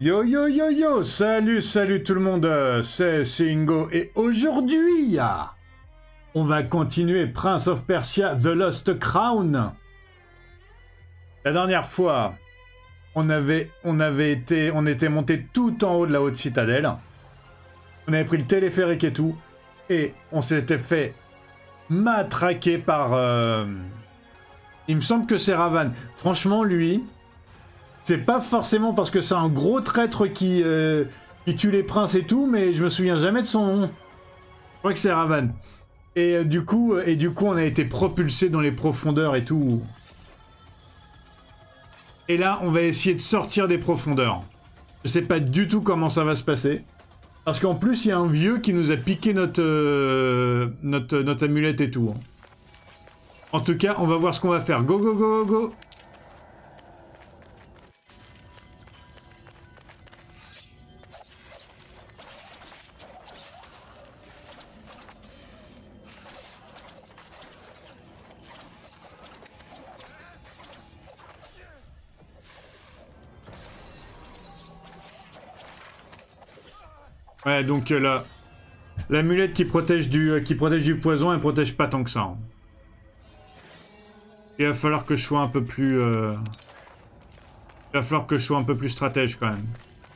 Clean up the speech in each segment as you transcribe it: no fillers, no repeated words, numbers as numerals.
Yo yo yo yo, salut tout le monde, c'est Ingo et aujourd'hui, on va continuer Prince of Persia The Lost Crown. La dernière fois, on était monté tout en haut de la haute citadelle. On avait pris le téléphérique et tout, et on s'était fait matraquer par... Il me semble que c'est Ravan. Franchement, lui... C'est pas forcément parce que c'est un gros traître qui tue les princes et tout, mais je me souviens jamais de son nom. Je crois que c'est Ravan. Et du coup, on a été propulsé dans les profondeurs et tout. Et là, on va essayer de sortir des profondeurs. Je sais pas du tout comment ça va se passer. Parce qu'en plus, il y a un vieux qui nous a piqué notre amulette et tout. En tout cas, on va voir ce qu'on va faire. Go, go, go, go, go! Ouais, donc là, l'amulette qui protège du poison, elle protège pas tant que ça. Hein. Il va falloir que je sois un peu plus... Il va falloir que je sois un peu plus stratège quand même.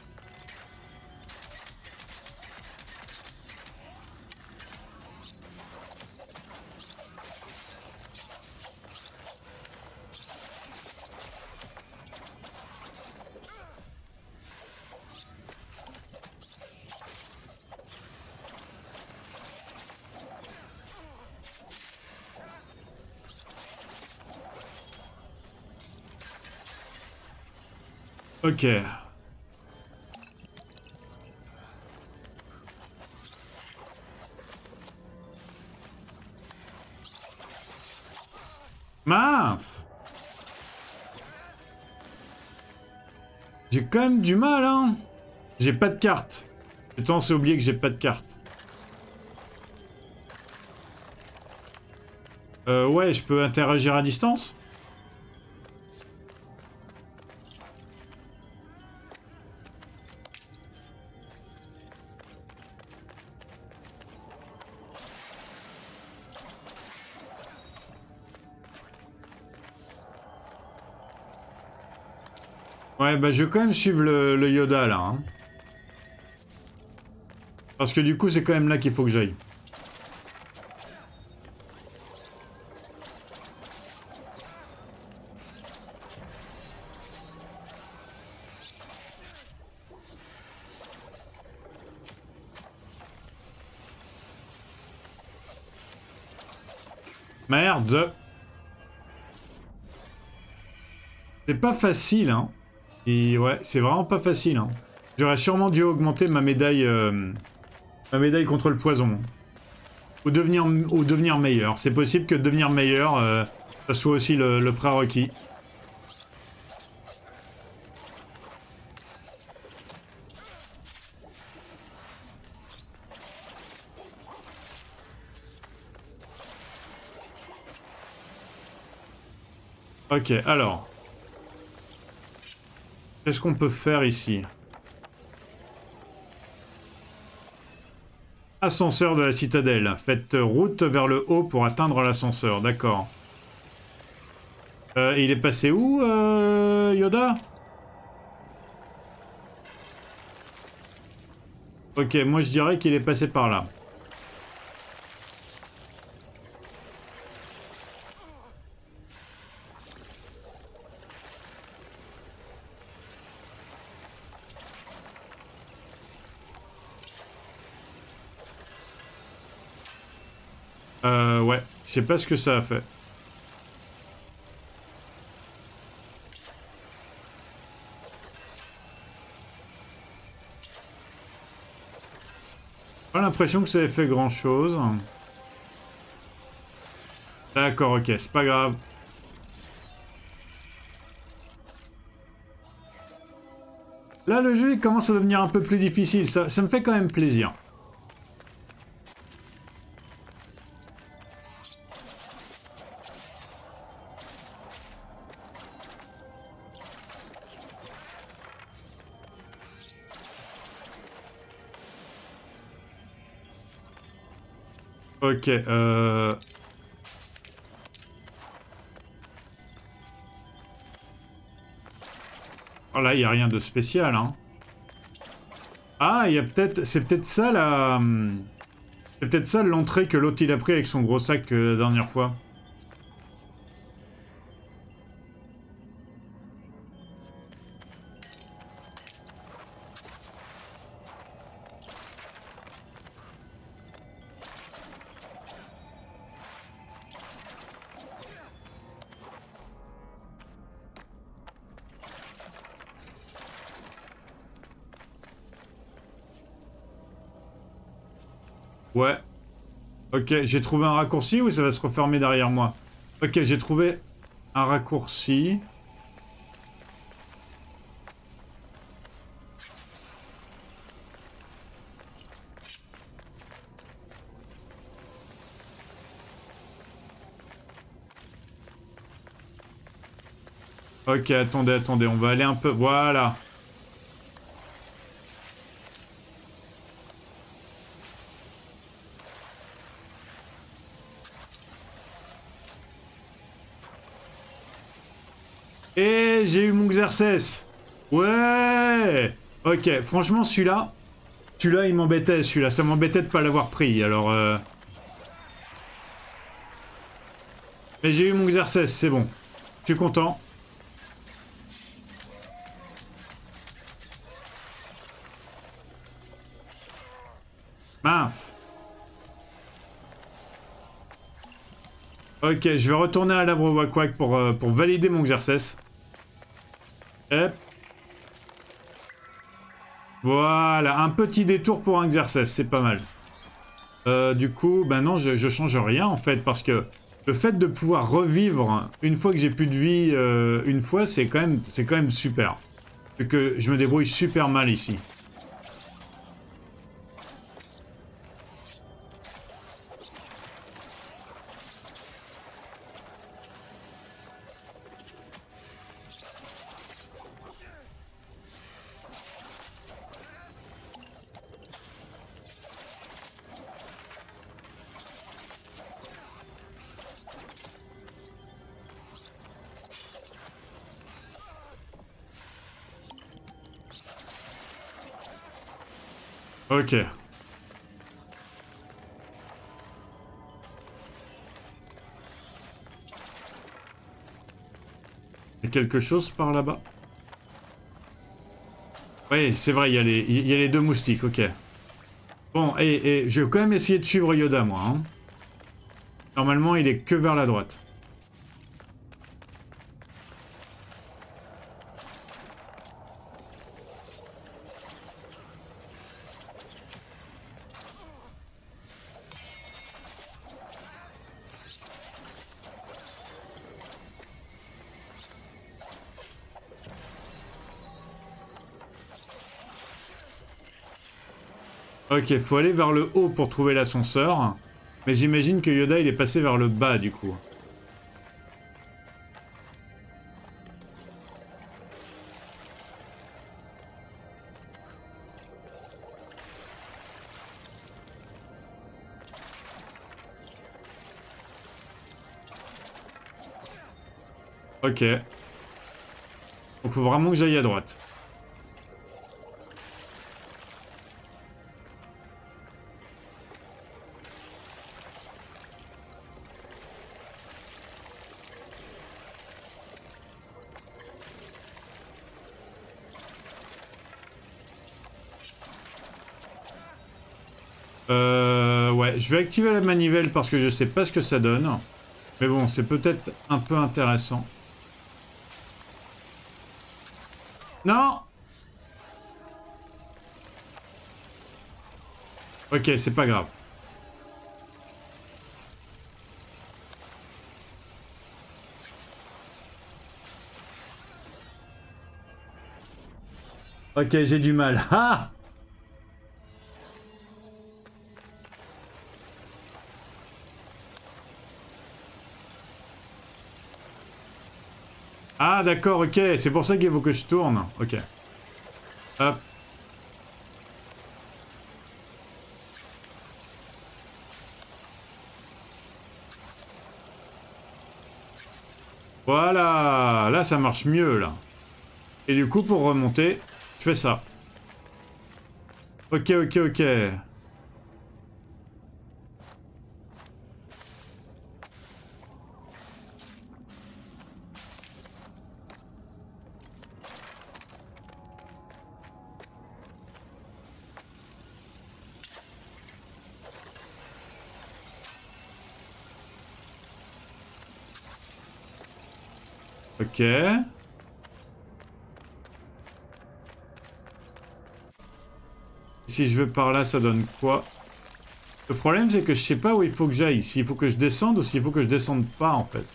Ok. Mince! J'ai quand même du mal, hein. J'ai pas de carte. J'ai tendance à oublier que j'ai pas de carte. Ouais, je peux interagir à distance? Ouais, bah je vais quand même suivre le Yoda, là. Hein. Parce que du coup, c'est quand même là qu'il faut que j'aille. Merde! C'est pas facile, hein. Et ouais, c'est vraiment pas facile, hein. J'aurais sûrement dû augmenter ma médaille contre le poison. Ou devenir meilleur. C'est possible que devenir meilleur, ça soit aussi le prérequis. Ok, alors. Qu'est-ce qu'on peut faire ici? Ascenseur de la citadelle. Faites route vers le haut pour atteindre l'ascenseur. D'accord. Il est passé où, Yoda? Ok, moi je dirais qu'il est passé par là. Ouais. Je sais pas ce que ça a fait. Pas l'impression que ça ait fait grand chose. D'accord, ok, c'est pas grave. Là, le jeu il commence à devenir un peu plus difficile. Ça me fait quand même plaisir. Ok, oh là, il n'y a rien de spécial, hein. Ah, il y a peut-être... C'est peut-être ça, la... C'est peut-être ça l'entrée que l'autre il a pris avec son gros sac la dernière fois. Ouais. Ok, j'ai trouvé un raccourci ou ça va se refermer derrière moi? Ok, j'ai trouvé un raccourci. Ok, attendez, attendez, on va aller un peu... Voilà. Et j'ai eu mon Xerxes. Ouais. Ok, franchement, celui-là... Celui-là, il m'embêtait, celui-là. Ça m'embêtait de pas l'avoir pris, alors... Mais j'ai eu mon Xerxes, c'est bon. Je suis content. Mince. Ok, je vais retourner à l'arbre Wakwak pour valider mon Xerxes. Hop. Voilà, un petit détour pour un Xerxes, c'est pas mal. Du coup, ben non, je change rien en fait, parce que le fait de pouvoir revivre une fois que j'ai plus de vie, une fois, c'est quand même super. C'est que je me débrouille super mal ici. Ok. Il y a quelque chose par là-bas? Oui, c'est vrai, il y a les deux moustiques, ok. Bon, et je vais quand même essayer de suivre Yoda, moi. Hein. Normalement, il est que vers la droite. Ok, faut aller vers le haut pour trouver l'ascenseur. Mais j'imagine que Yoda, il est passé vers le bas, du coup. Ok. Donc faut vraiment que j'aille à droite. Ouais, je vais activer la manivelle parce que je sais pas ce que ça donne. Mais bon, c'est peut-être un peu intéressant. Non! Ok, c'est pas grave. Ok, j'ai du mal. Ah! Ah, d'accord, ok. C'est pour ça qu'il faut que je tourne. Ok. Hop. Voilà, là ça marche mieux là. Et du coup pour remonter, je fais ça. Ok, ok, ok. Ok. Si je vais par là, ça donne quoi? Le problème, c'est que je sais pas où il faut que j'aille. S'il faut que je descende ou s'il faut que je descende pas, en fait.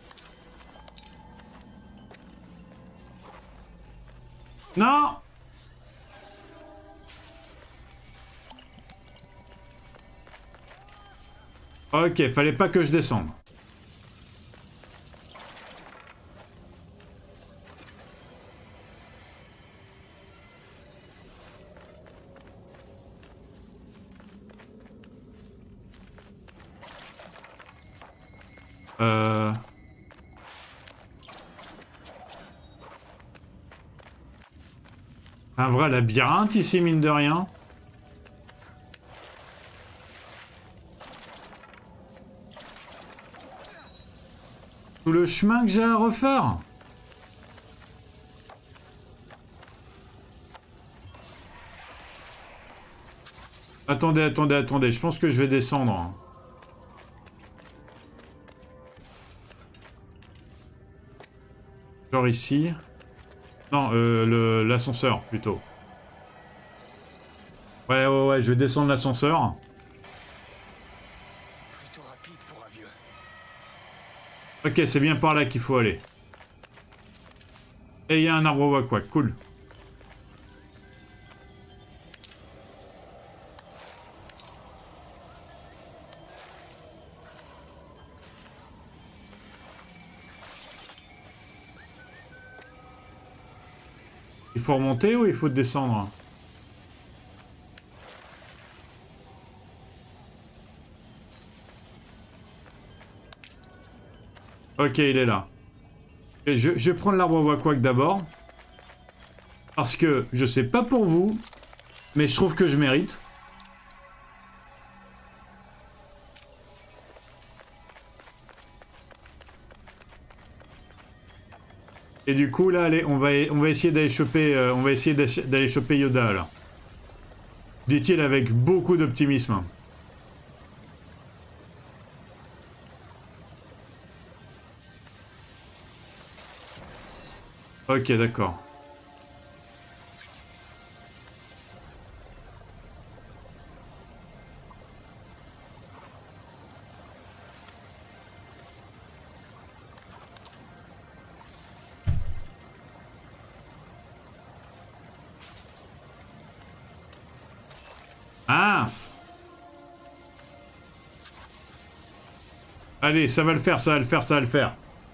Non! Ok, fallait pas que je descende. Euh... Un vrai labyrinthe ici, mine de rien. Tout le chemin que j'ai à refaire. Attendez, attendez, attendez. Je pense que je vais descendre. Genre ici. Non, l'ascenseur, plutôt. Ouais, ouais, ouais, je vais descendre l'ascenseur. Plutôt rapide pour un vieux. Ok, c'est bien par là qu'il faut aller. Et il y a un arbre wak-wak, cool. Il faut remonter ou il faut descendre? Ok, il est là. Et je vais prendre l'arbre wak-wak d'abord. Parce que, je sais pas pour vous, mais je trouve que je mérite. Et du coup, là, allez, on va essayer d'aller choper, d'aller choper Yoda, là. Dit-il avec beaucoup d'optimisme. Ok, d'accord. Mince! Allez, ça va le faire, ça va le faire, ça va le faire.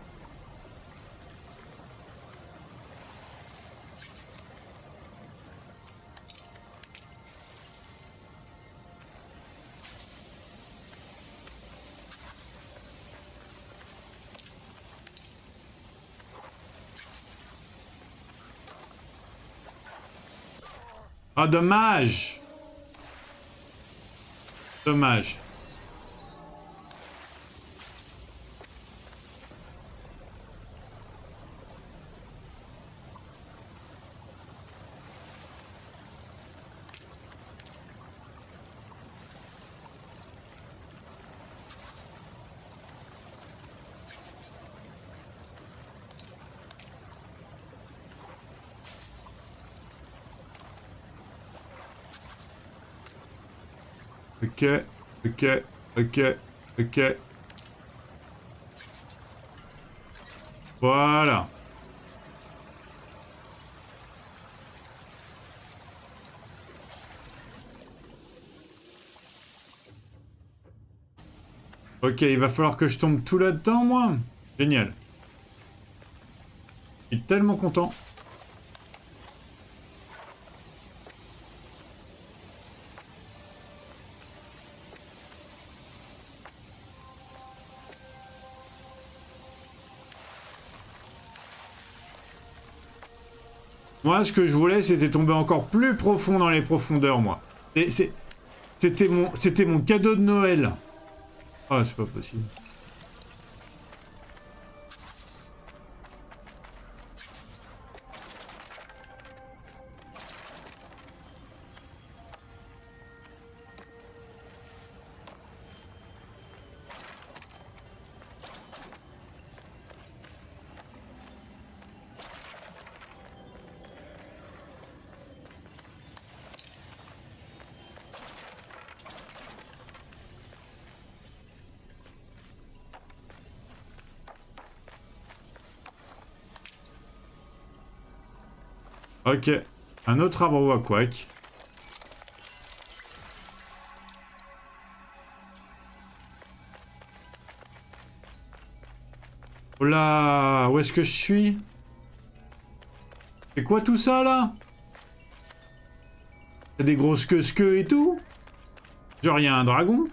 Ah, dommage! Dommage. Ok, ok, ok, ok. Voilà. Ok, il va falloir que je tombe tout là-dedans, moi. Génial. Je suis tellement content. Moi, ce que je voulais, c'était tomber encore plus profond dans les profondeurs, moi. C'était mon cadeau de Noël. Ah, c'est pas possible. Ok, un autre arbre wak-wak. Oh là, où est-ce que je suis? C'est quoi tout ça là? Y'a des grosses queues et tout? Genre y'a un dragon?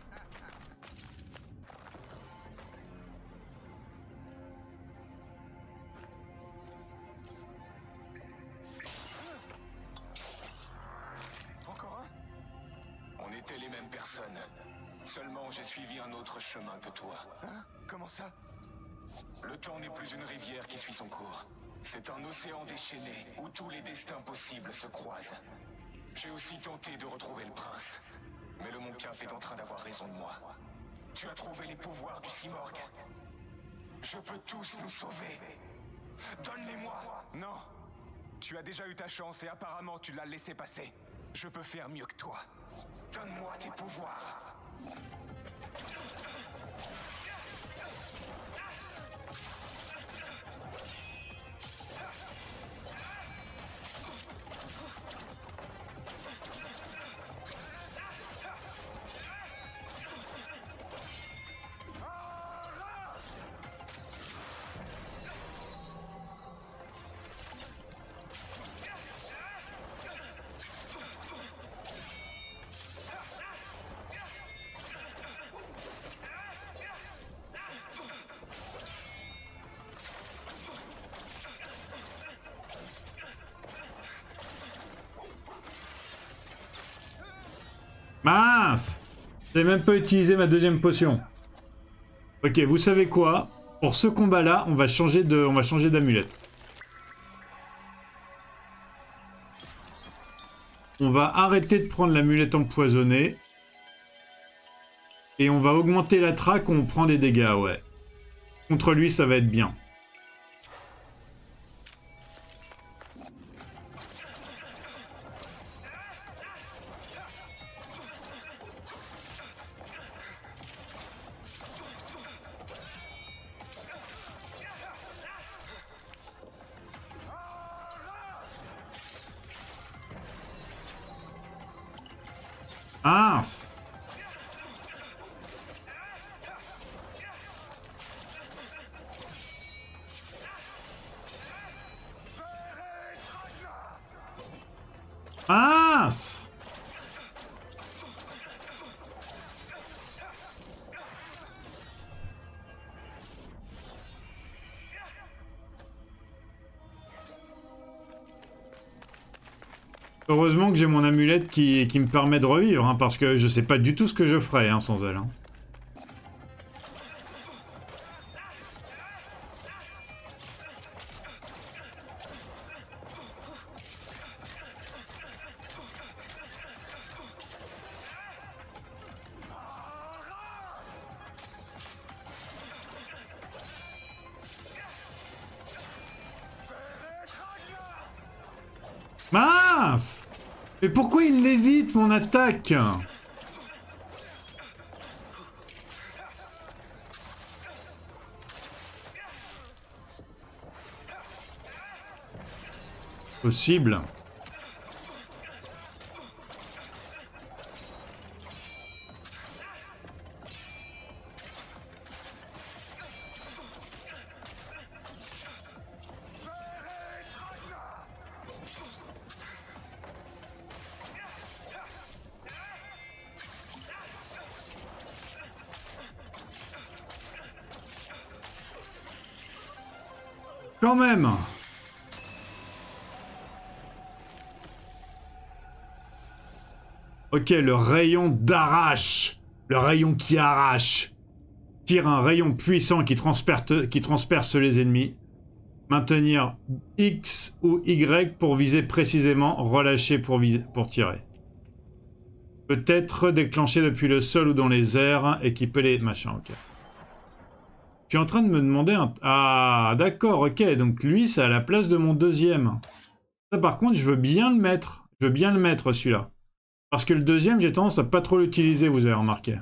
Seulement, j'ai suivi un autre chemin que toi. Hein? Comment ça? Le temps n'est plus une rivière qui suit son cours. C'est un océan déchaîné où tous les destins possibles se croisent. J'ai aussi tenté de retrouver le prince. Mais le Mont Caf est en train d'avoir raison de moi. Tu as trouvé les pouvoirs du Simorgh. Je peux tous nous sauver. Donne-les-moi. Non. Tu as déjà eu ta chance et apparemment tu l'as laissé passer. Je peux faire mieux que toi. Donne-moi tes pouvoirs. Mince! J'ai même pas utilisé ma deuxième potion. Ok, vous savez quoi? Pour ce combat-là, on va changer d'amulette. On va arrêter de prendre l'amulette empoisonnée. Et on va augmenter la traque, on prend des dégâts, ouais. Contre lui, ça va être bien. Mince! Mince! Heureusement que j'ai mon amulette qui me permet de revivre, hein, parce que je sais pas du tout ce que je ferais hein, sans elle. Hein. Mince! Mais pourquoi il l'évite, mon attaque? Possible. Quand même. Ok, le rayon d'arrache. Le rayon qui arrache. Tire un rayon puissant qui transperce les ennemis. Maintenir X ou Y pour viser précisément. Relâcher pour tirer. Peut être déclenché depuis le sol ou dans les airs. Équiper les machins, ok. Je suis en train de me demander un... Ah, d'accord, ok. Donc lui, c'est à la place de mon deuxième. Ça, par contre, je veux bien le mettre. Je veux bien le mettre, celui-là. Parce que le deuxième, j'ai tendance à pas trop l'utiliser, vous avez remarqué.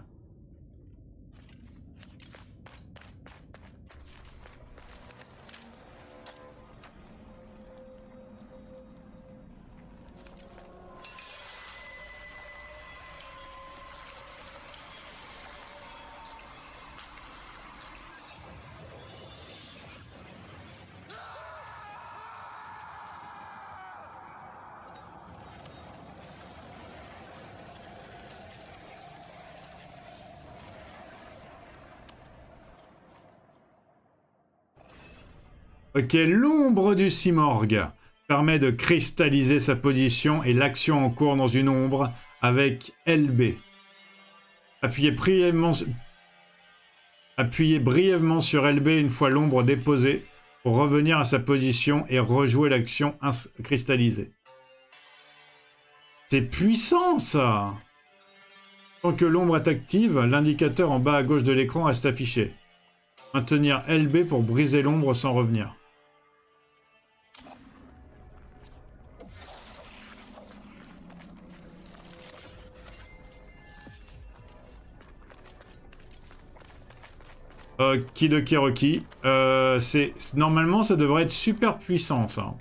Ok, l'ombre du Simorgue permet de cristalliser sa position et l'action en cours dans une ombre avec LB. Appuyez brièvement sur LB une fois l'ombre déposée pour revenir à sa position et rejouer l'action cristallisée. C'est puissant ça! Tant que l'ombre est active, l'indicateur en bas à gauche de l'écran reste affiché. Maintenir LB pour briser l'ombre sans revenir. Kidoki Rocky. Normalement, ça devrait être super puissant, ça.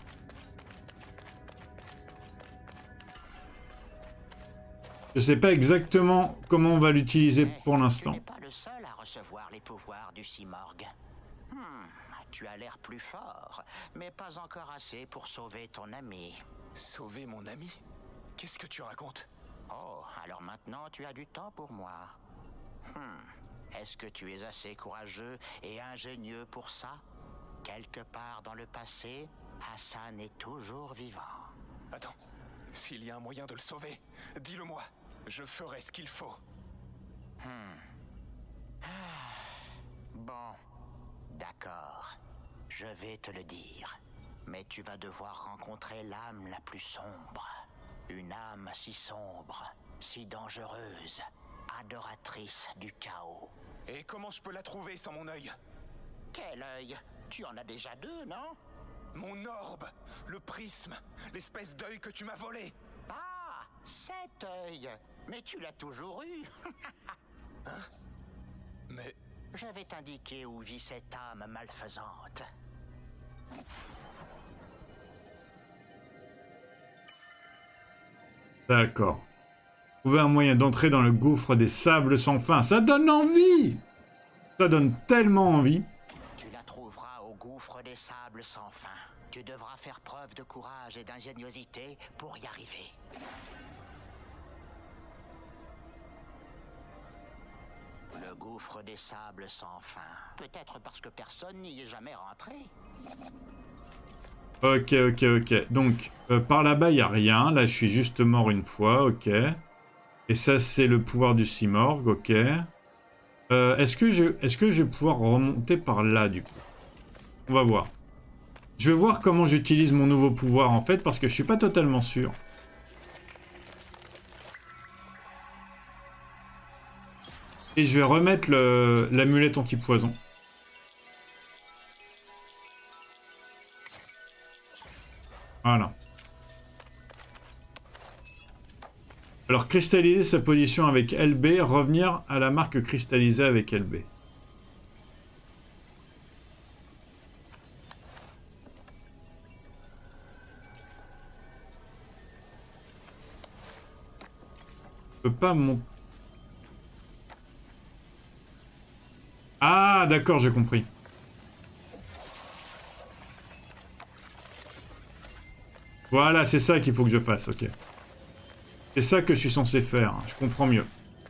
Je sais pas exactement comment on va l'utiliser pour l'instant. Tu n'es pas le seul à recevoir les pouvoirs du Simorgue. Tu as l'air plus fort, mais pas encore assez pour sauver ton ami. Sauver mon ami? Qu'est-ce que tu racontes? Oh, alors maintenant tu as du temps pour moi. Est-ce que tu es assez courageux et ingénieux pour ça? Quelque part dans le passé, Hassan est toujours vivant. Attends, s'il y a un moyen de le sauver, dis-le-moi. Je ferai ce qu'il faut. Bon, d'accord. Je vais te le dire. Mais tu vas devoir rencontrer l'âme la plus sombre. Une âme si sombre, si dangereuse, adoratrice du chaos. Et comment je peux la trouver sans mon œil? Quel œil? Tu en as déjà deux, non? Mon orbe, le prisme, l'espèce d'œil que tu m'as volé. Ah, cet œil. Mais tu l'as toujours eu. Hein? Mais... Je vais t'indiquer où vit cette âme malfaisante. D'accord. Trouver un moyen d'entrer dans le gouffre des sables sans fin. Ça donne envie! Ça donne tellement envie. Tu la trouveras au gouffre des sables sans fin. Tu devras faire preuve de courage et d'ingéniosité pour y arriver. Le gouffre des sables sans fin. Peut-être parce que personne n'y est jamais rentré. Ok. Donc, par là-bas, il n'y a rien. Là, je suis juste mort une fois, ok. Et ça, c'est le pouvoir du Simorgue, ok. Est-ce que je vais pouvoir remonter par là, du coup? On va voir. Je vais voir comment j'utilise mon nouveau pouvoir, en fait, parce que je suis pas totalement sûr. Et je vais remettre l'amulette anti-poison. Voilà. Alors, cristalliser sa position avec LB, revenir à la marque cristallisée avec LB. Je peux pas monter. Ah, d'accord, j'ai compris. Voilà, c'est ça qu'il faut que je fasse, ok. C'est ça que je suis censé faire, je comprends mieux.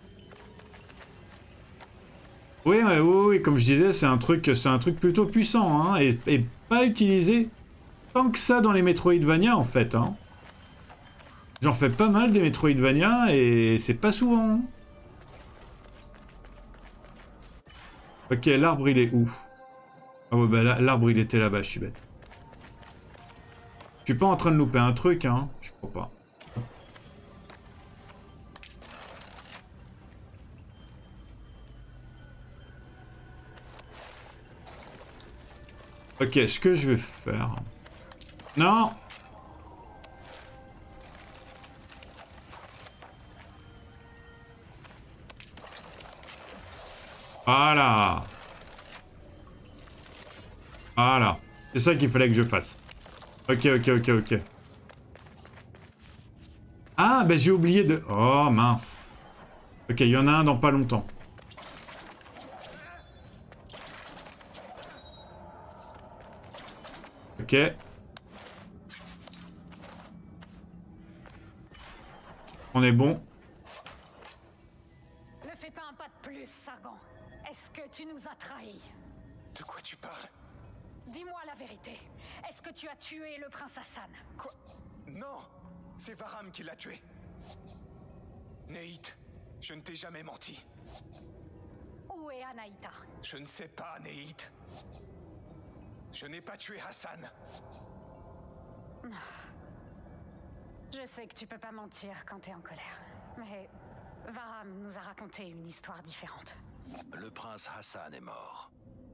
Oui, comme je disais, c'est un truc plutôt puissant, hein, et pas utilisé tant que ça dans les Metroidvania, en fait, hein. J'en fais pas mal des Metroidvania et c'est pas souvent. Ok, l'arbre il est où? Ah ouais, bah l'arbre il était là-bas, je suis bête. Je suis pas en train de louper un truc, hein. Je crois pas. Ok, ce que je vais faire... Non! Voilà! Voilà. C'est ça qu'il fallait que je fasse. Ok, ok, ok, ok. Ah, ben j'ai oublié de... Oh, mince. Ok, il y en a un dans pas longtemps. Ok. On est bon. Ne fais pas un pas de plus, Sargon. Est-ce que tu nous as trahis? De quoi tu parles? Dis-moi la vérité. Est-ce que tu as tué le prince Hassan? Quoi? Non! C'est Varam qui l'a tué. Neith, je ne t'ai jamais menti. Où est Anaïta? Je ne sais pas, Neith. Je n'ai pas tué Hassan. Je sais que tu peux pas mentir quand t'es en colère. Mais Varam nous a raconté une histoire différente. Le prince Hassan est mort.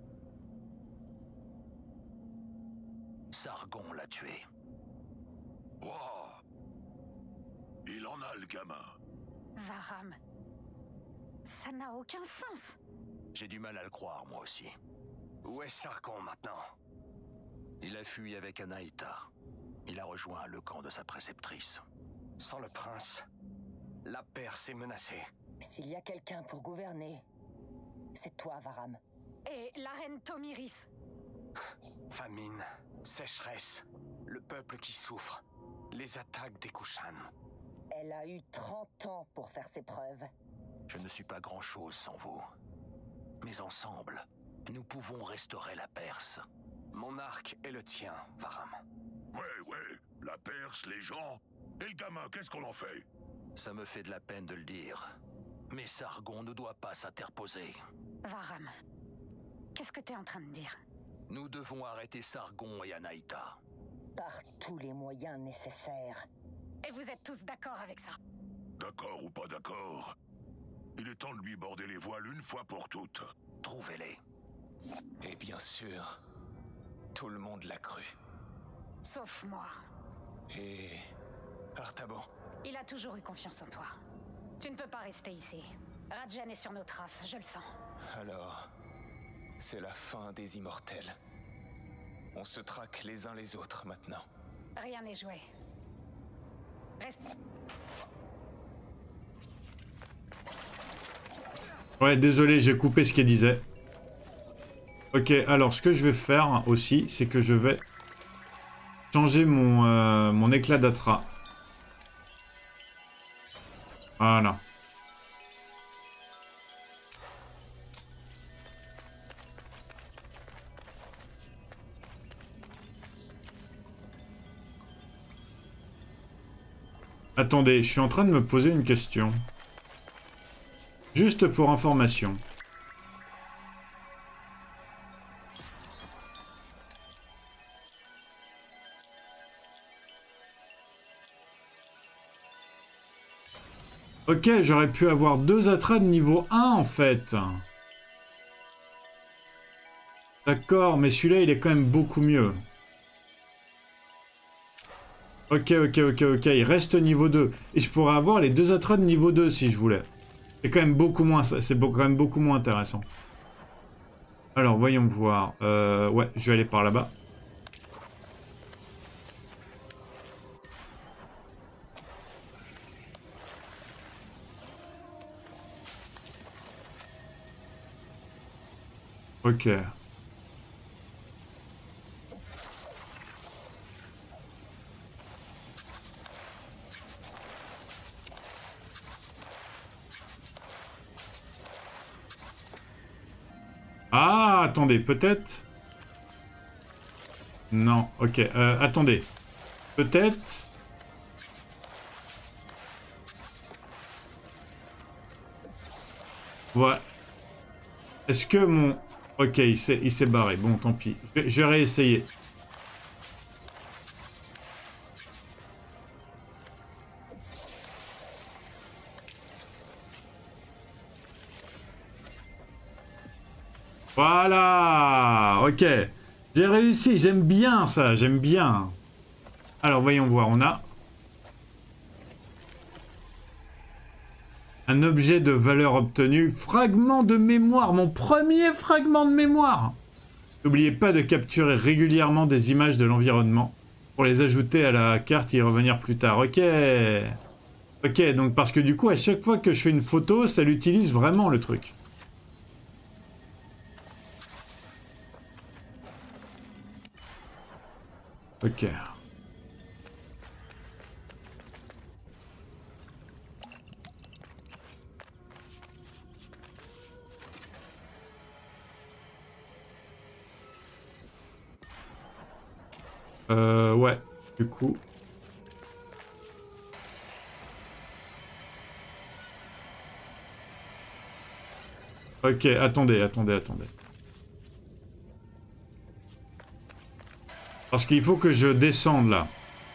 Sargon l'a tué. Wow. Il en a le gamin. Varam... Ça n'a aucun sens. J'ai du mal à le croire, moi aussi. Où est Sargon maintenant? Il a fui avec Anaïta. Il a rejoint le camp de sa préceptrice. Sans le prince, la Perse est menacée. S'il y a quelqu'un pour gouverner, c'est toi, Varam. Et la reine Tomiris? Famine, sécheresse, le peuple qui souffre, les attaques des Kushan. Elle a eu 30 ans pour faire ses preuves. Je ne suis pas grand-chose sans vous. Mais ensemble, nous pouvons restaurer la Perse. Mon arc est le tien, Varam. Ouais, la Perse, les gens... Et le gamin, qu'est-ce qu'on en fait? Ça me fait de la peine de le dire. Mais Sargon ne doit pas s'interposer. Varam, qu'est-ce que t'es en train de dire? Nous devons arrêter Sargon et Anaïta. Par tous les moyens nécessaires. Et vous êtes tous d'accord avec ça? D'accord ou pas d'accord, il est temps de lui border les voiles une fois pour toutes. Trouvez-les. Et bien sûr, tout le monde l'a cru. Sauf moi. Et... Artaban. Il a toujours eu confiance en toi. Tu ne peux pas rester ici. Rajan est sur nos traces, je le sens. Alors, c'est la fin des immortels. On se traque les uns les autres maintenant. Rien n'est joué. Reste... Ouais, désolé, j'ai coupé ce qu'elle disait. Ok, alors ce que je vais faire aussi, c'est que je vais changer mon éclat d'Atra. Voilà. Attendez, je suis en train de me poser une question. Juste pour information. Ok, j'aurais pu avoir 2 Atras de niveau 1 en fait. D'accord, mais celui-là il est quand même beaucoup mieux. Ok, il reste niveau 2. Et je pourrais avoir les 2 Atras de niveau 2 si je voulais. C'est quand même beaucoup moins, c'est quand même beaucoup moins intéressant. Alors, voyons voir. Ouais, je vais aller par là-bas. Ok. Ah, attendez, peut-être... Non, ok, attendez. Peut-être... Voilà. Est-ce que mon... Ok, il s'est barré. Bon, tant pis. Je vais réessayer. Voilà. Ok. J'ai réussi. J'aime bien ça. J'aime bien. Alors, voyons voir. On a... un objet de valeur obtenue. Fragment de mémoire. Mon premier fragment de mémoire. N'oubliez pas de capturer régulièrement des images de l'environnement pour les ajouter à la carte et y revenir plus tard. Ok. Ok, donc parce que du coup, à chaque fois que je fais une photo, ça l'utilise vraiment le truc. Ok. Ouais, du coup. Ok, attendez. Parce qu'il faut que je descende là.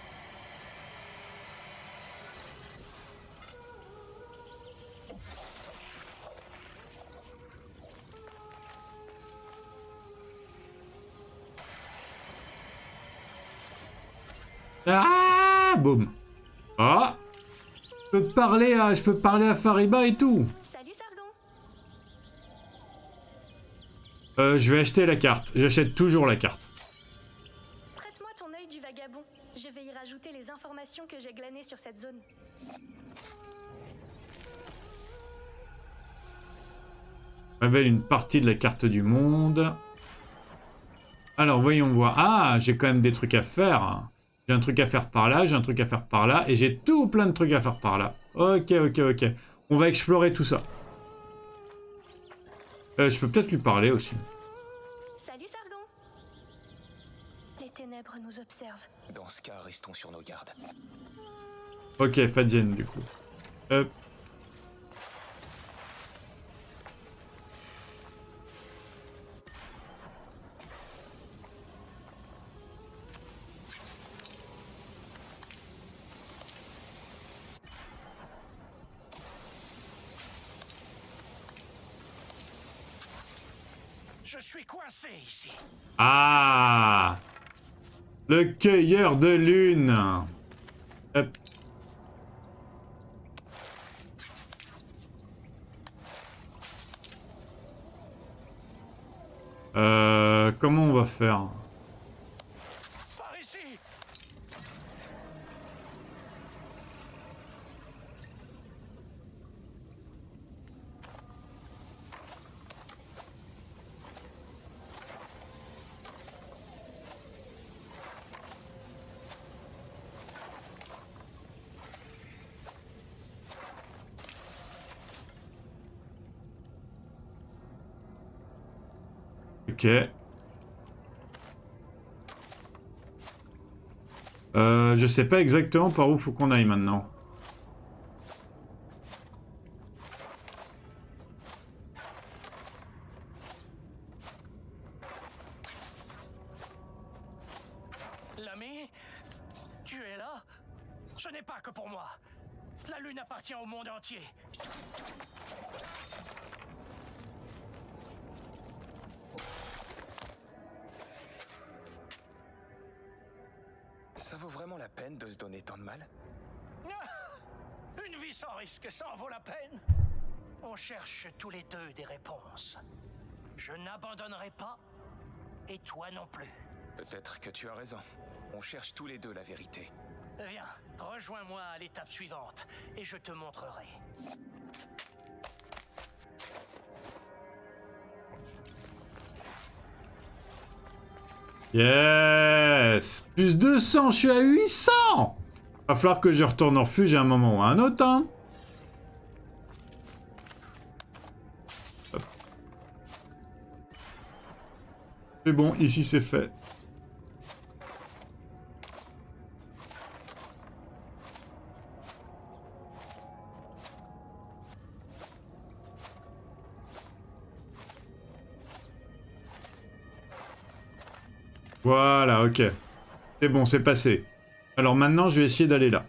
Ah, boum. Ah, je peux parler à Fariba et tout. Salut Sargon. Je vais acheter la carte. J'achète toujours la carte. Prête-moi ton œil du vagabond. Je vais y rajouter les informations que j'ai glanées sur cette zone. Révèle une partie de la carte du monde. Alors, voyons voir. Ah, j'ai quand même des trucs à faire. J'ai un truc à faire par là, j'ai un truc à faire par là, et j'ai tout plein de trucs à faire par là. Ok. On va explorer tout ça. Je peux peut-être lui parler aussi. Salut Sargon. Les ténèbres nous observent. Dans ce cas, restons sur nos gardes. Ok, Fadjen, du coup. Hop. Je suis coincé ici. Ah, le cueilleur de lune. Hop. Comment on va faire? Par ici. Ok. Je sais pas exactement par où faut qu'on aille maintenant. L'ami, tu es là? Ce n'est pas que pour moi. La lune appartient au monde entier. Ça vaut vraiment la peine de se donner tant de mal? Une vie sans risque, ça en vaut la peine. On cherche tous les deux des réponses. Je n'abandonnerai pas, et toi non plus. Peut-être que tu as raison. On cherche tous les deux la vérité. Viens, rejoins-moi à l'étape suivante, et je te montrerai. Yes! Plus 200, je suis à 800! Va falloir que je retourne en refuge à un moment ou à un autre, hein. Hop. C'est bon, ici c'est fait. Voilà, ok. C'est bon, c'est passé. Alors maintenant, je vais essayer d'aller là.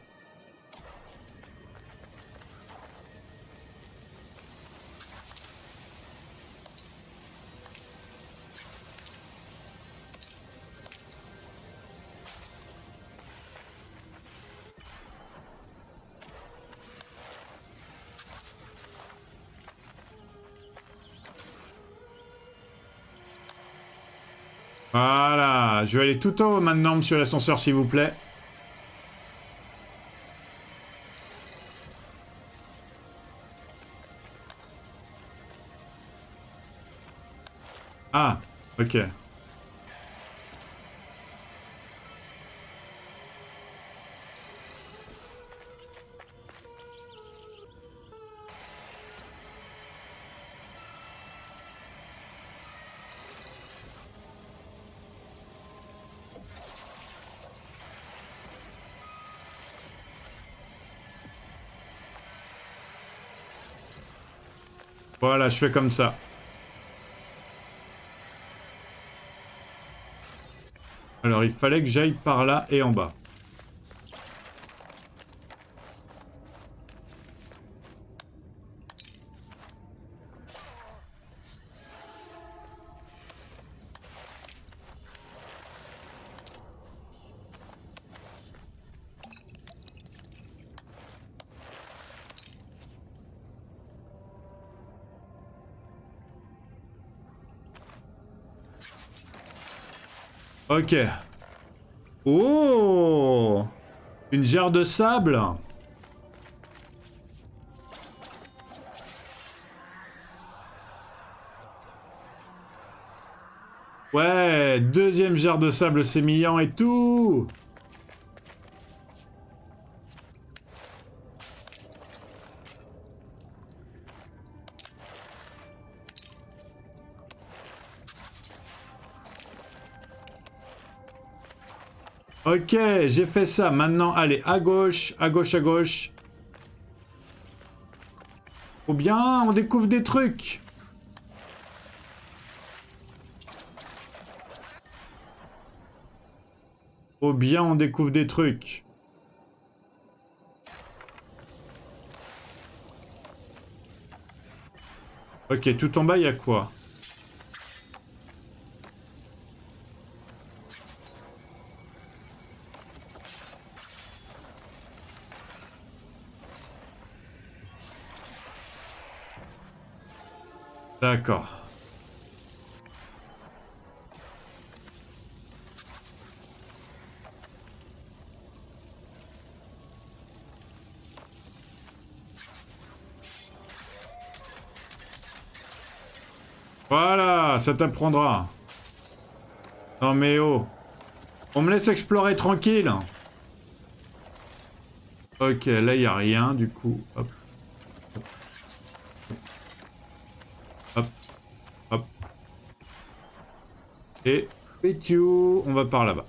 Voilà, je vais aller tout en haut maintenant, monsieur l'ascenseur, s'il vous plaît. Ah, ok. Voilà, je fais comme ça. Alors, il fallait que j'aille par là et en bas. Ok. Oh! Une jarre de sable? Ouais, deuxième jarre de sable sémillant et tout! Ok, j'ai fait ça. Maintenant, allez, à gauche, à gauche, à gauche. Ou bien, on découvre des trucs. Ou bien, on découvre des trucs. Ok, tout en bas, il y a quoi? D'accord. Voilà, ça t'apprendra. Non mais oh. On me laisse explorer tranquille. Ok, là, il n'y a rien, du coup. Hop. Hop. Hop. Et pétiou, on va par là-bas.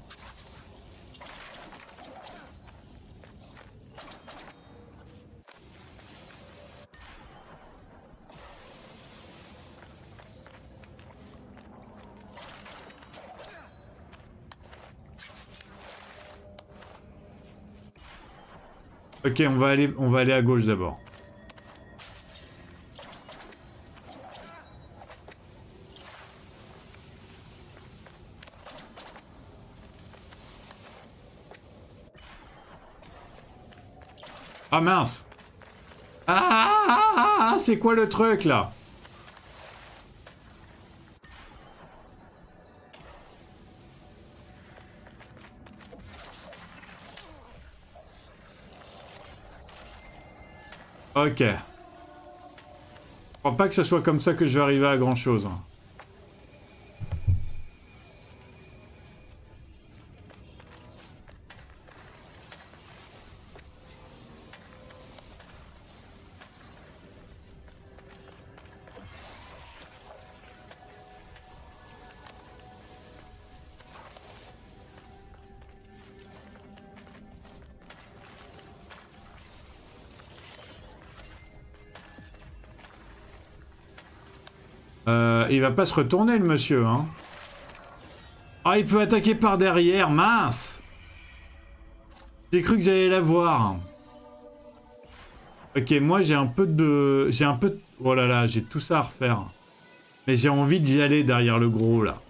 Ok, on va aller à gauche d'abord. Ah mince! Ah, c'est quoi le truc là? Ok. Je crois pas que ce soit comme ça que je vais arriver à grand chose. Il va pas se retourner le monsieur, hein. Ah, il peut attaquer par derrière, mince. J'ai cru que j'allais l'avoir. Ok, moi j'ai un peu de... Oh là là, j'ai tout ça à refaire. Mais j'ai envie d'y aller derrière le gros, là.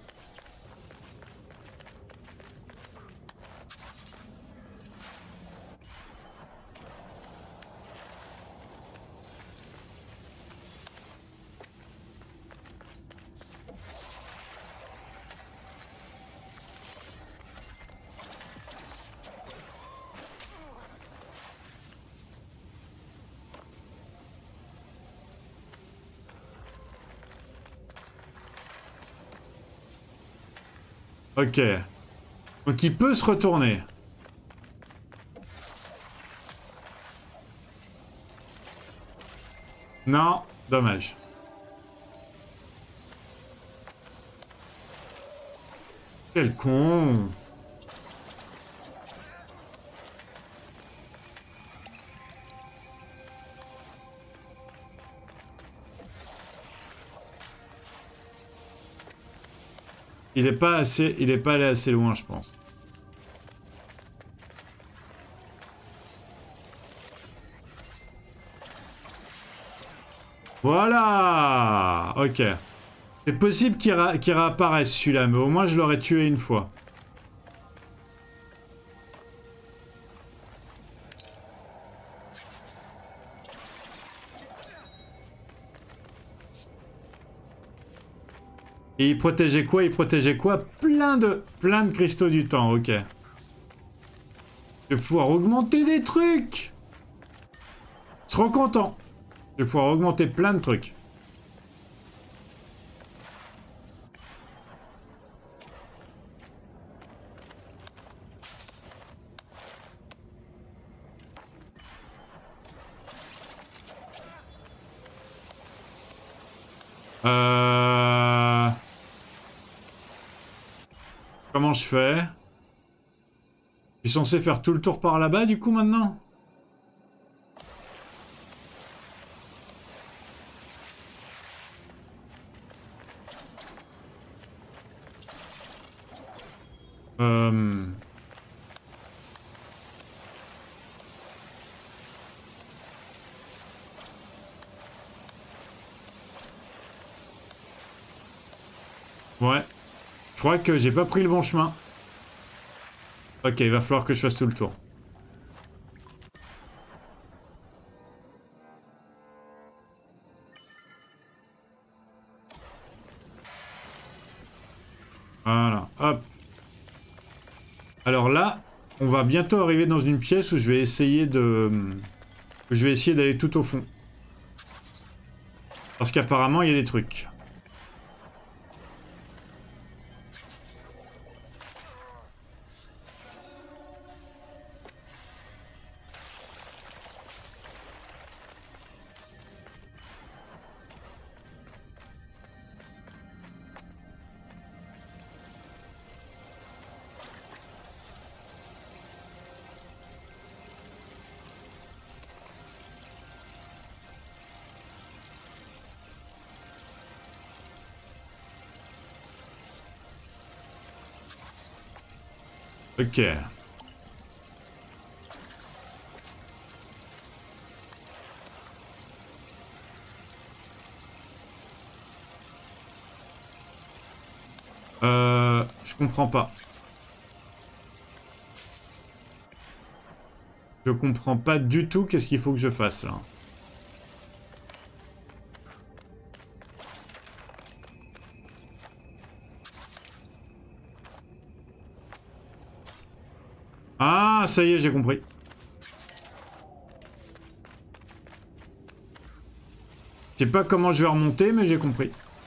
Ok. Donc il peut se retourner. Non, dommage. Quel con. Il est pas allé assez loin, je pense. Voilà. Ok. C'est possible qu'il réapparaisse celui-là, mais au moins je l'aurais tué une fois. Et il protégeait quoi? Il protégeait quoi? Plein de cristaux du temps, ok. Je vais pouvoir augmenter des trucs. Trop content. Je vais pouvoir augmenter plein de trucs. Comment je fais? Je suis censé faire tout le tour par là-bas du coup maintenant? Ouais. Je crois que j'ai pas pris le bon chemin. Ok, il va falloir que je fasse tout le tour. Voilà, hop. Alors là, on va bientôt arriver dans une pièce où je vais essayer d'aller tout au fond. Parce qu'apparemment, il y a des trucs. Ok. Je comprends pas. Je comprends pas du tout qu'est-ce qu'il faut que je fasse là. Ah, ça y est, j'ai compris. Je sais pas comment je vais remonter, mais j'ai compris.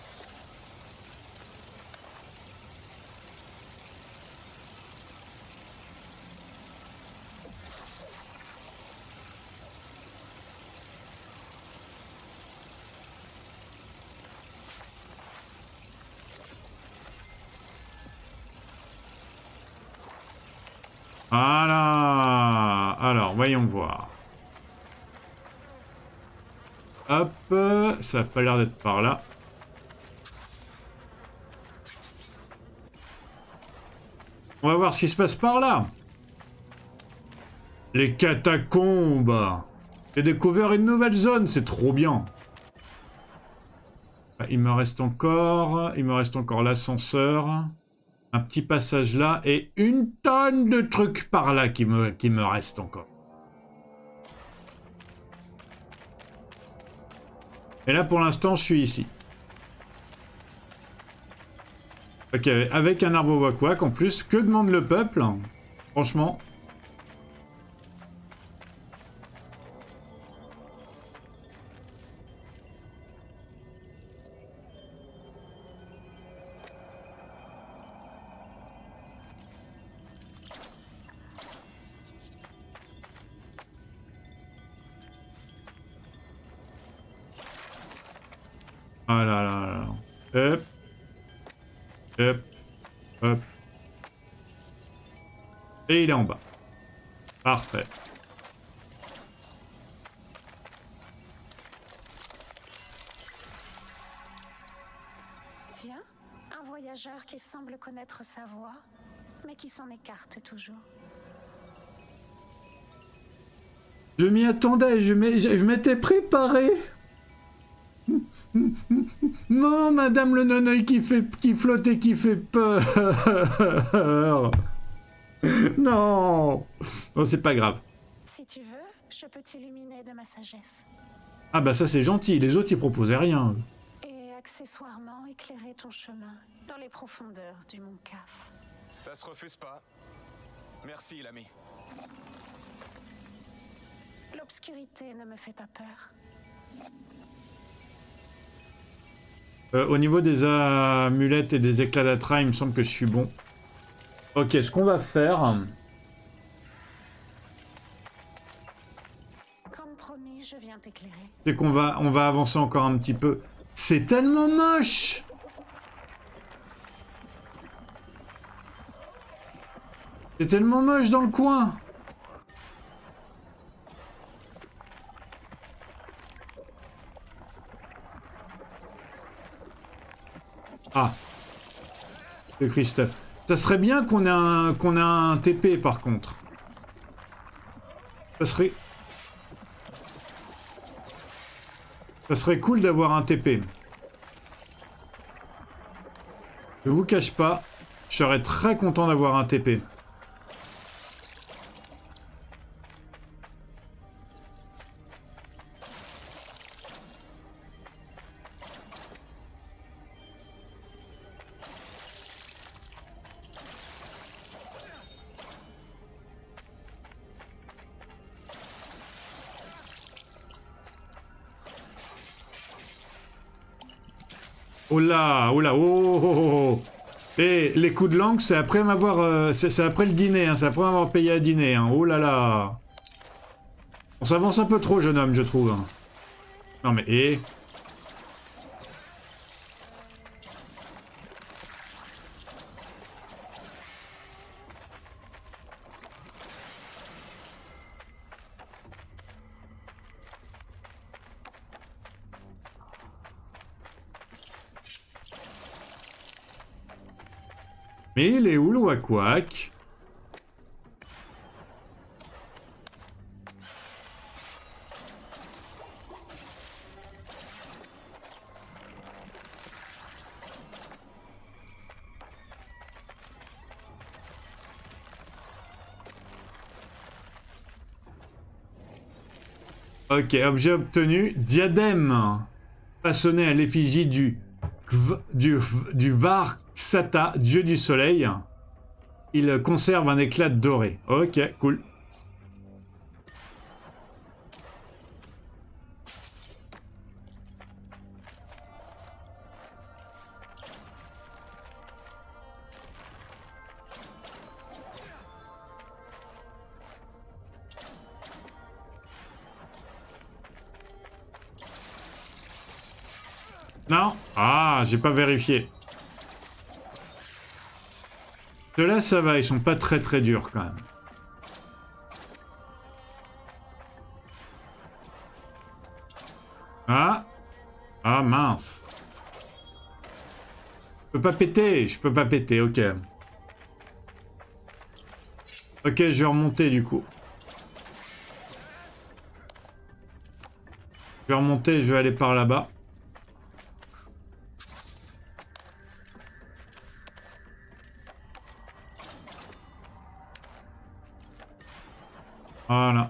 Voilà. Alors, voyons voir. Hop, ça a pas l'air d'être par là. On va voir ce qui se passe par là. Les catacombes. J'ai découvert une nouvelle zone, c'est trop bien. Il me reste encore l'ascenseur. Un petit passage là et une tonne de trucs par là qui me restent encore. Et là pour l'instant je suis ici. Ok, avec un arbre wak-wak en plus, que demande le peuple? Franchement. Ah là là là. Hop. Hop. Hop. Et il est en bas. Parfait. Tiens, un voyageur qui semble connaître sa voie, mais qui s'en écarte toujours. Je m'y attendais, je m'étais préparé. Non, madame le non-œil qui flotte et qui fait peur. Non. Bon, c'est pas grave. Si tu veux, je peux t'illuminer de ma sagesse. Ah bah ça c'est gentil, les autres ils proposaient rien. Et accessoirement éclairer ton chemin dans les profondeurs du mont Caf. Ça se refuse pas. Merci, l'ami. L'obscurité ne me fait pas peur. Au niveau des amulettes et des éclats d'Atra, il me semble que je suis bon. Ok, ce qu'on va faire... Comme promis, je viens t'éclairer. C'est qu'on va avancer encore un petit peu. C'est tellement moche! C'est tellement moche dans le coin! Ah, le Christophe. Ça serait bien qu'on ait un TP par contre. Ça serait cool d'avoir un TP. Je vous cache pas, je serais très content d'avoir un TP. Oh là, oh là, oh, oh, oh, oh. Et les coups de langue, c'est après m'avoir... c'est après le dîner, hein, c'est après m'avoir payé à dîner. Hein. Oh là là. On s'avance un peu trop, jeune homme, je trouve. Non mais... Et... Mais il est où le wak-wak? Ok, objet obtenu, diadème façonné à l'effigie du Var-Xata, dieu du soleil. Il conserve un éclat doré. Ok, cool. Non? Ah, j'ai pas vérifié. Ceux-là, ça va, ils sont pas très très durs quand même. Ah! Ah mince. Je peux pas péter, ok. Ok, je vais remonter du coup. Je vais remonter, je vais aller par là-bas. Voilà.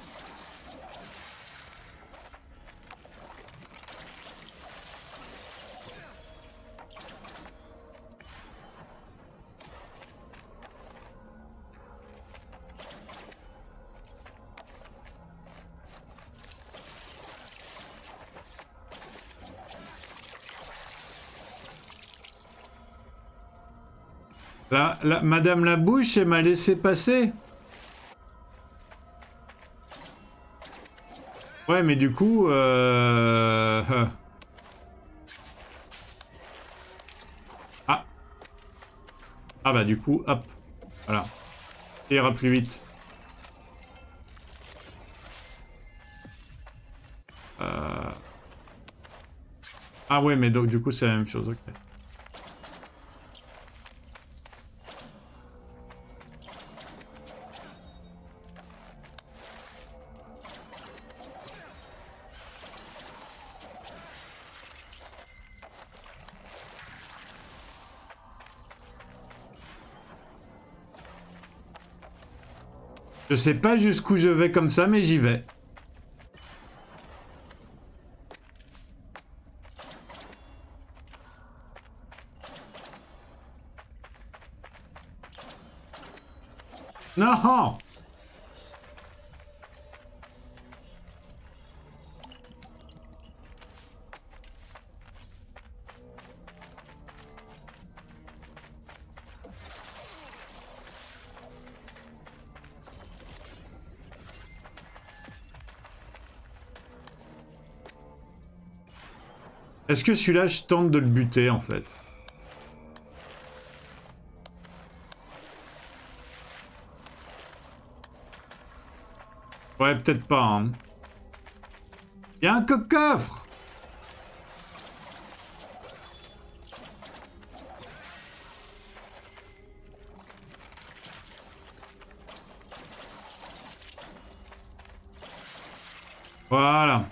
Madame la bouche, elle m'a laissé passer. Ouais, mais du coup... Ah. Ah bah du coup, hop. Voilà. Ça ira plus vite. Ah ouais, mais donc du coup, c'est la même chose, ok. Je sais pas jusqu'où je vais comme ça, mais j'y vais. Non! Est-ce que celui-là, je tente de le buter, en fait? Ouais, peut-être pas, hein. Il y a un coffre! Voilà.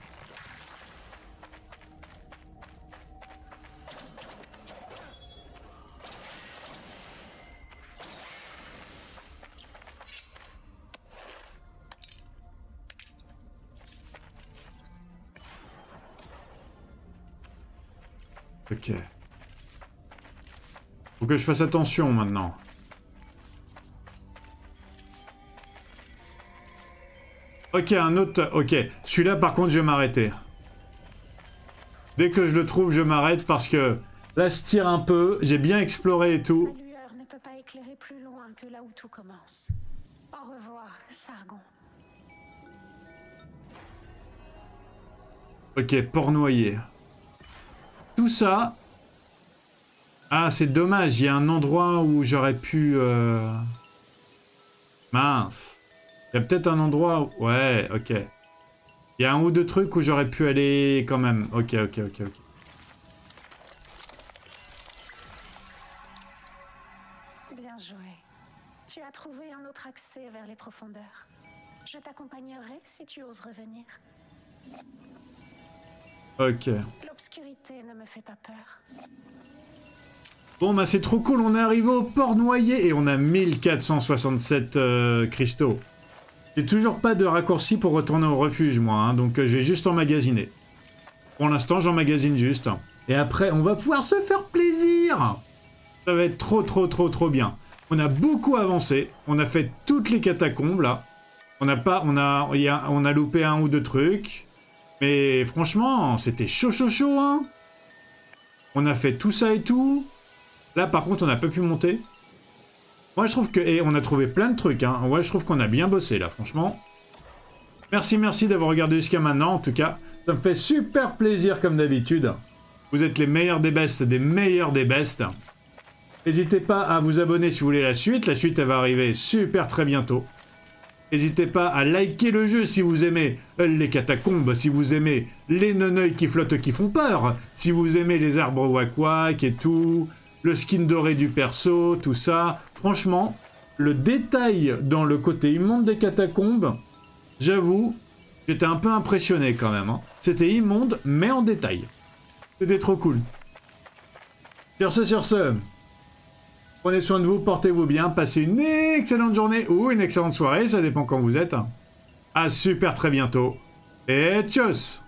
Ok. Faut que je fasse attention maintenant. Ok, un autre... Ok, celui-là par contre je vais m'arrêter. Dès que je le trouve, je m'arrête parce que là je tire un peu, j'ai bien exploré et tout. La lueur ne peut pas éclairer plus loin que là où tout commence. Au revoir, Sargon. Ok, port noyé. Tout ça... Ah, c'est dommage, il y a un endroit où j'aurais pu... Mince. Il y a peut-être un endroit où... Ouais, ok. Il y a un ou deux trucs où j'aurais pu aller quand même. Ok. Bien joué. Tu as trouvé un autre accès vers les profondeurs. Je t'accompagnerai si tu oses revenir. Ok. L'obscurité ne me fait pas peur. Bon, bah c'est trop cool, on est arrivé au port noyé et on a 1467 cristaux. J'ai toujours pas de raccourci pour retourner au refuge, moi, hein, donc je vais juste emmagasiner. Pour l'instant, j'emmagasine juste. Et après, on va pouvoir se faire plaisir. Ça va être trop bien. On a beaucoup avancé, on a fait toutes les catacombes, là. On a loupé un ou deux trucs. Mais franchement, c'était chaud, hein. On a fait tout ça et tout. Là, par contre, on n'a pas pu monter. Moi, je trouve que... Et on a trouvé plein de trucs, hein. Ouais, je trouve qu'on a bien bossé, là, franchement. Merci d'avoir regardé jusqu'à maintenant, en tout cas. Ça me fait super plaisir, comme d'habitude. Vous êtes les meilleurs des bestes, des meilleurs des bestes. N'hésitez pas à vous abonner si vous voulez la suite. La suite, elle va arriver super très bientôt. N'hésitez pas à liker le jeu si vous aimez les catacombes, si vous aimez les neneuils qui flottent qui font peur, si vous aimez les arbres wak-wak et tout... Le skin doré du perso, tout ça. Franchement, le détail dans le côté immonde des catacombes, j'avoue, j'étais un peu impressionné quand même. Hein. C'était immonde, mais en détail. C'était trop cool. Sur ce, prenez soin de vous, portez-vous bien, passez une excellente journée ou une excellente soirée, ça dépend quand vous êtes. À super très bientôt. Et tchuss!